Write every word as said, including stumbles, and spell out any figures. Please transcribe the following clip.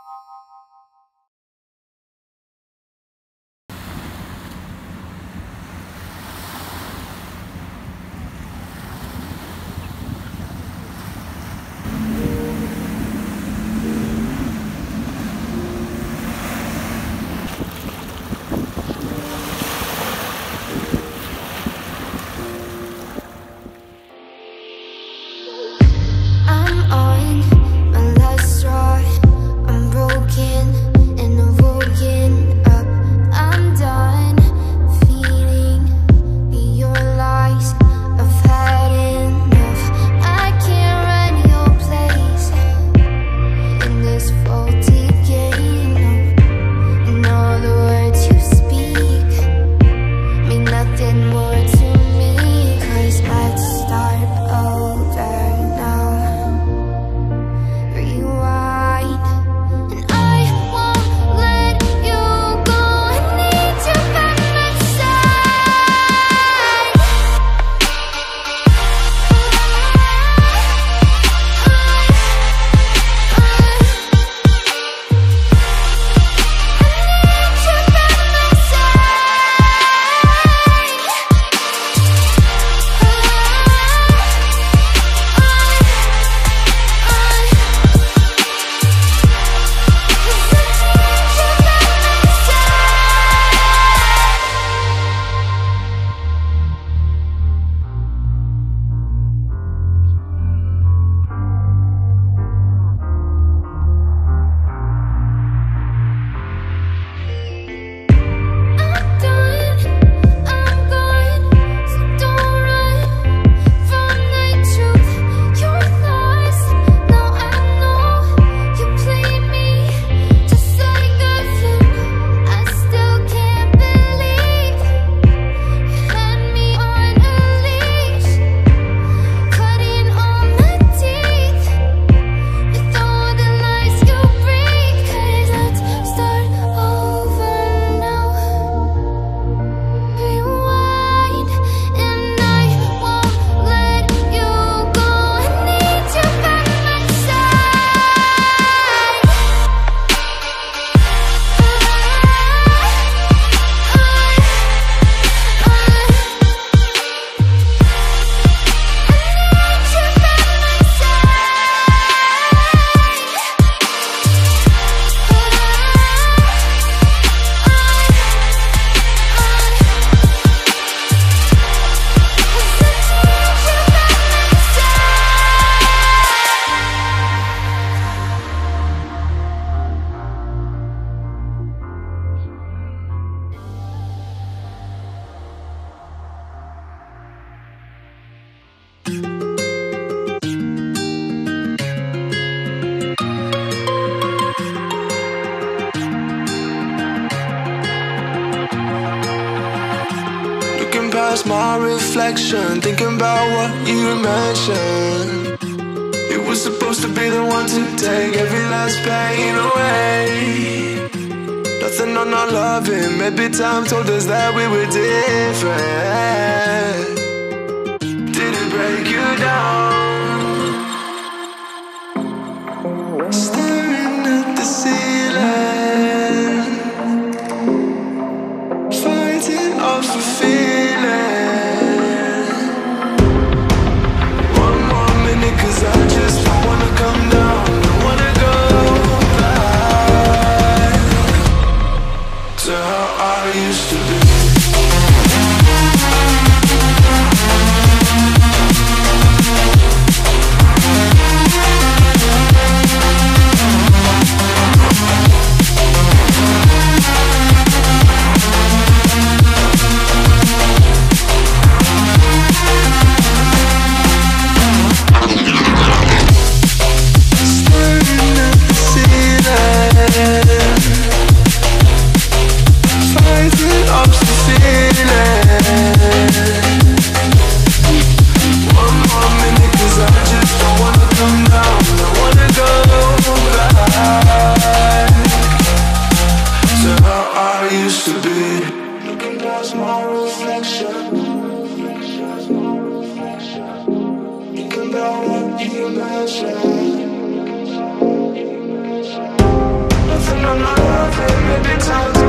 past my reflection, thinking about what you mentioned. It was supposed to be the one to take every last pain away. Nothing on our loving, maybe time told us that we were different. Did it break you down? Staring at the ceiling, fighting off a feeling. One more minute, cause I just don't wanna come down. Don't wanna go back to how I used to be. Every time